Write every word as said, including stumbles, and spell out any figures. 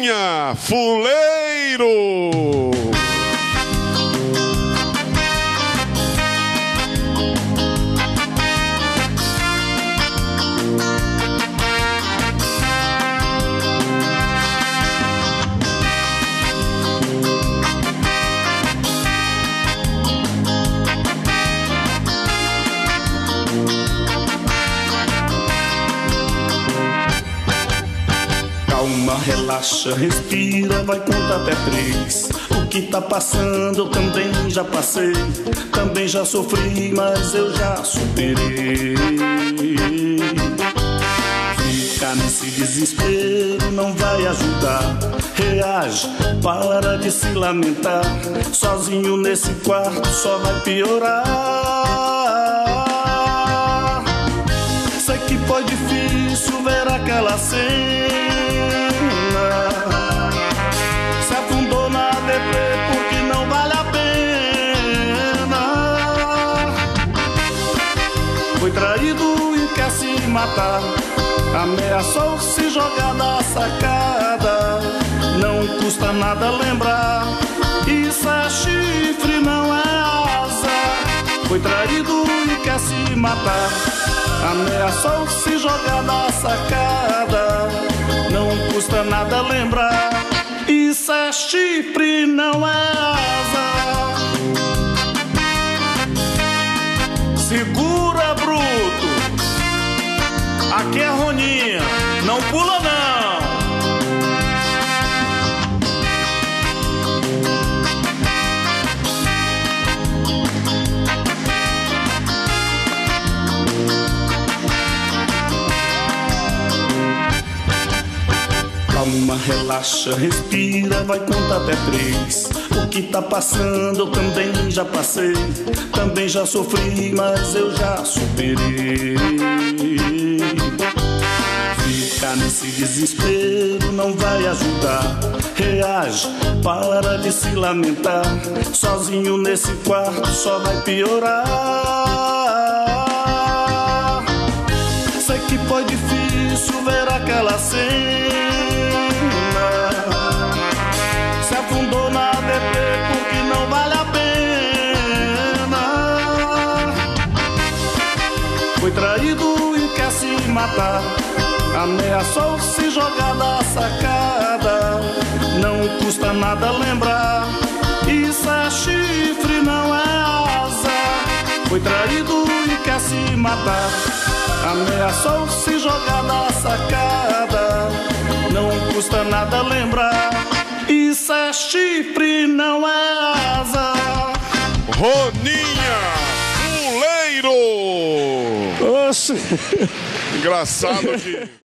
Roninha, fuleiro. Calma, relaxa, respira, vai contar até três. O que tá passando eu também já passei, também já sofri, mas eu já superei. Ficar nesse desespero não vai ajudar. Reage, para de se lamentar. Sozinho nesse quarto só vai piorar. Sei que foi difícil ver aquela cena. Se afundou na deprê porque não vale a pena. Foi traído e quer se matar. Ameaçou se jogar da sacada. Não custa nada lembrar. Isso é chifre, não é asa. Foi traído e quer se matar. Ameaçou se jogar da sacada. Não custa nada lembrar. Isso é chifre, não é asa. Segura, bruto. Aqui é Roninha, não pula não. Calma, relaxa, respira, vai contar até três. O que tá passando eu também já passei, também já sofri, mas eu já superei. Ficar nesse desespero não vai ajudar. Reage, para de se lamentar. Sozinho nesse quarto só vai piorar. Sei que foi difícil ver aquela cena. Se afundou na deprê porque não vale a pena. Foi traído e quer se matar. Ameaçou se jogar da sacada. Não custa nada lembrar. Isso é chifre, não é asa. Foi traído e quer se matar. Ameaçou se jogar da sacada. Não custa nada lembrar. Isso é chifre, não é asa. Roninha, fuleiro. Oxe. Engraçado de...